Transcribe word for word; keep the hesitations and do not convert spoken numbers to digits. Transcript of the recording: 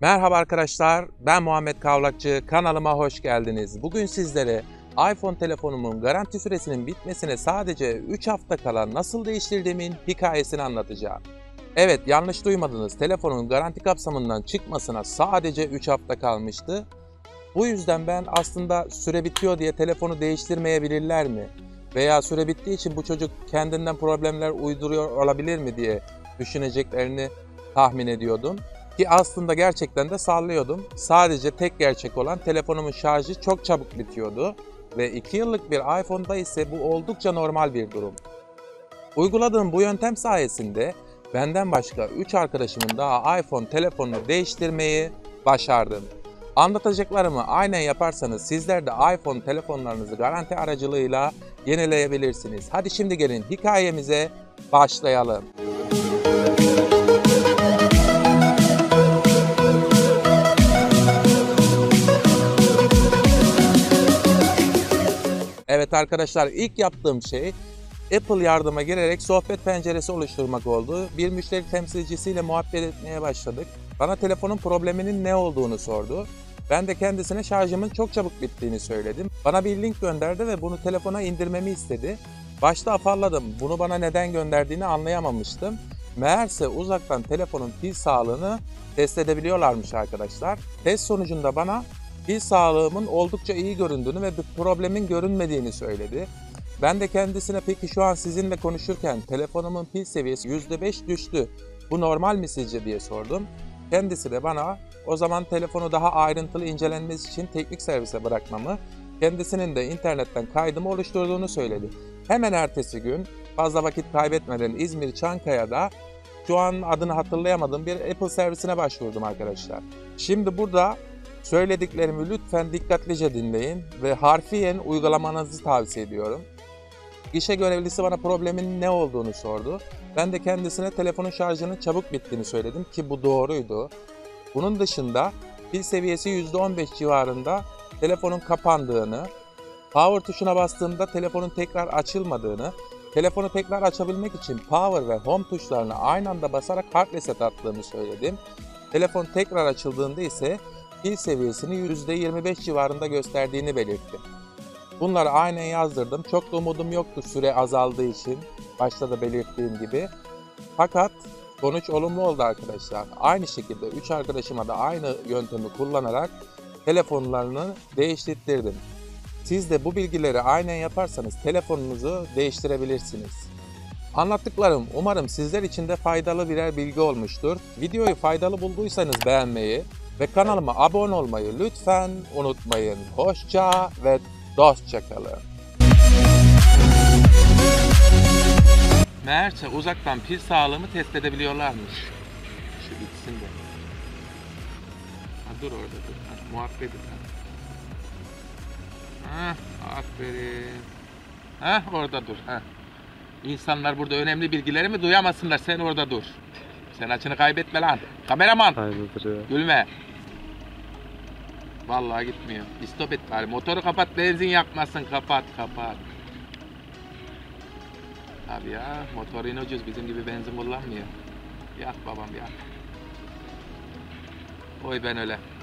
Merhaba arkadaşlar, ben Muhammed Kavlakçı, kanalıma hoş geldiniz. Bugün sizlere iPhone telefonumun garanti süresinin bitmesine sadece üç hafta kala nasıl değiştirdiğimin hikayesini anlatacağım. Evet, yanlış duymadınız, telefonun garanti kapsamından çıkmasına sadece üç hafta kalmıştı. Bu yüzden ben aslında süre bitiyor diye telefonu değiştirmeyebilirler mi? Veya süre bittiği için bu çocuk kendinden problemler uyduruyor olabilir mi diye düşüneceklerini tahmin ediyordum. Ki aslında gerçekten de sallıyordum. Sadece tek gerçek olan telefonumun şarjı çok çabuk bitiyordu. Ve iki yıllık bir iPhone'da ise bu oldukça normal bir durum. Uyguladığım bu yöntem sayesinde benden başka üç arkadaşımın daha iPhone telefonunu değiştirmeyi başardım. Anlatacaklarımı aynen yaparsanız sizler de iPhone telefonlarınızı garanti aracılığıyla yenileyebilirsiniz. Hadi şimdi gelin hikayemize başlayalım. Evet arkadaşlar, ilk yaptığım şey Apple yardıma girerek sohbet penceresi oluşturmak oldu. Bir müşteri temsilcisiyle muhabbet etmeye başladık. Bana telefonun probleminin ne olduğunu sordu. Ben de kendisine şarjımın çok çabuk bittiğini söyledim. Bana bir link gönderdi ve bunu telefona indirmemi istedi. Başta afalladım. Bunu bana neden gönderdiğini anlayamamıştım. Meğerse uzaktan telefonun pil sağlığını test edebiliyorlarmış arkadaşlar. Test sonucunda bana pil sağlığımın oldukça iyi göründüğünü ve bir problemin görünmediğini söyledi. Ben de kendisine peki şu an sizinle konuşurken telefonumun pil seviyesi yüzde beş düştü. Bu normal mi sizce diye sordum. Kendisi de bana o zaman telefonu daha ayrıntılı incelenmesi için teknik servise bırakmamı, kendisinin de internetten kaydımı oluşturduğunu söyledi. Hemen ertesi gün fazla vakit kaybetmeden İzmir Çankaya'da şu an adını hatırlayamadığım bir Apple servisine başvurdum arkadaşlar. Şimdi burada söylediklerimi lütfen dikkatlice dinleyin ve harfiyen uygulamanızı tavsiye ediyorum. Gişe görevlisi bana problemin ne olduğunu sordu. Ben de kendisine telefonun şarjının çabuk bittiğini söyledim ki bu doğruydu. Bunun dışında pil seviyesi yüzde on beş civarında telefonun kapandığını, power tuşuna bastığımda telefonun tekrar açılmadığını, telefonu tekrar açabilmek için power ve home tuşlarını aynı anda basarak hard reset attığımı söyledim. Telefon tekrar açıldığında ise pil seviyesini yüzde yirmi beş civarında gösterdiğini belirttim. Bunları aynen yazdırdım. Çok da umudum yoktu süre azaldığı için. Başta da belirttiğim gibi. Fakat sonuç olumlu oldu arkadaşlar. Aynı şekilde üç arkadaşıma da aynı yöntemi kullanarak telefonlarını değiştirdim. Siz de bu bilgileri aynen yaparsanız telefonunuzu değiştirebilirsiniz. Anlattıklarım umarım sizler için de faydalı birer bilgi olmuştur. Videoyu faydalı bulduysanız beğenmeyi ve kanalıma abone olmayı lütfen unutmayın. Hoşça ve dostça kalın. Meğerse uzaktan pil sağlığımı test edebiliyorlarmış. Şu bitsin de. Ha, dur orada dur. Ha, muhabbet et. Ha, aferin. Ha, orada dur. Ha. İnsanlar burada önemli bilgileri mi duyamasınlar? Sen orada dur. Sen açını kaybetme lan. Kameraman. Hayırdır ya. Gülme. Vallahi gitmiyor. Bir stop et bari. Motoru kapat, benzin yakmasın. Kapat, kapat. Abi ya, motor yine ucuz. Bizim gibi benzin kullanmıyor. Yak babam yak. Oy ben öyle.